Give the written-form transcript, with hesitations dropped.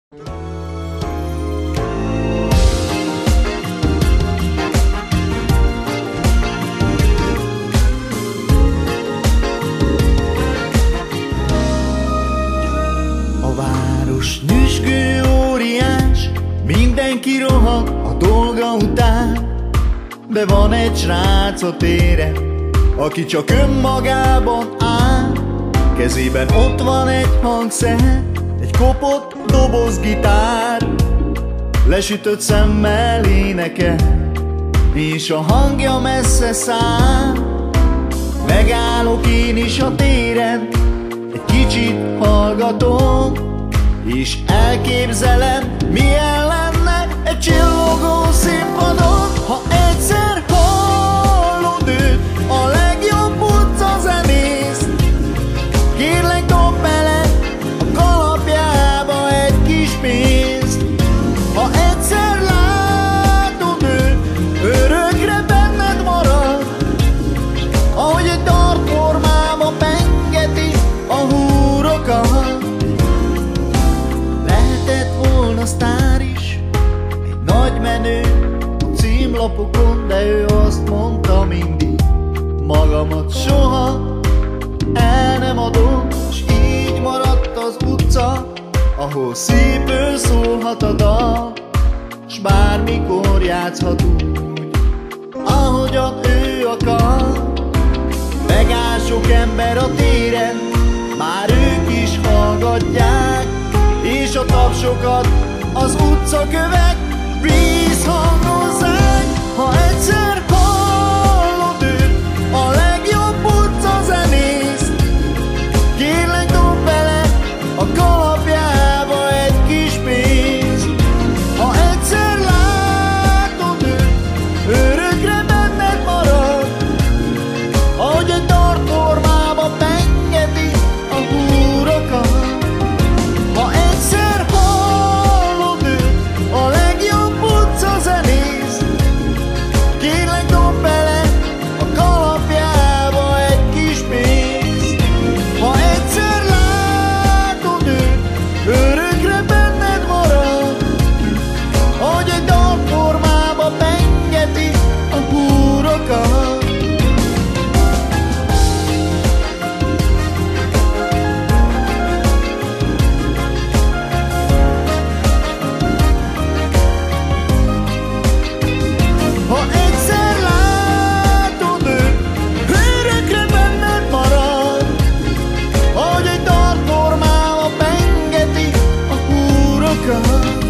A város nyüzsgő óriás, mindenki rohan a dolga után, de van egy srác a téren, aki csak önmagában áll. Kezében ott van egy hangszer, egy kopott dobozgitár, lesütött szemmel énekel, és a hangja messze száll. Megállok én is a téren, egy kicsit hallgatom, és elképzelem, milyen lenne egy csillogó színpadon. Ha egyszer hallod őt, a legjobb utcazenész, kérlek dobd bele a kalapjába egy kis pénzt. Ha egyszer látod őt, örökre benned marad, ahogy egy dartformába pengeti a húrokat. Lehetett volna sztár is, egy nagy menő címlapokon, de ő azt mondta mindig, magamat soha el nem adom, s így maradt az utca, ahol szépül szólhat a dal, s bármikor játszhat úgy, ahogyan ő akar. Megáll sok ember a téren, már ők is hallgatják, és a tapsokat az utcakövek vízhangozzák. Ha egyszer hallod őt, a legjobb utcazenész, kérlek dobd bele a kalapjába egy kis pénzt. Ha egyszer látod őt, örökre benned marad, ahogy egy dartformába pengeti a húrokat. Ha egyszer hallod őt, a legjobb utcazenész, kérlek dobd bele a kalapjába egy kis pénzt. Ha egyszer látod őt, örökre benned marad, ahogy egy dartformába pengeti a húrokat. Ha egyszer látod őt, örökre benned marad, ahogy egy dartformába pengeti a húrokat.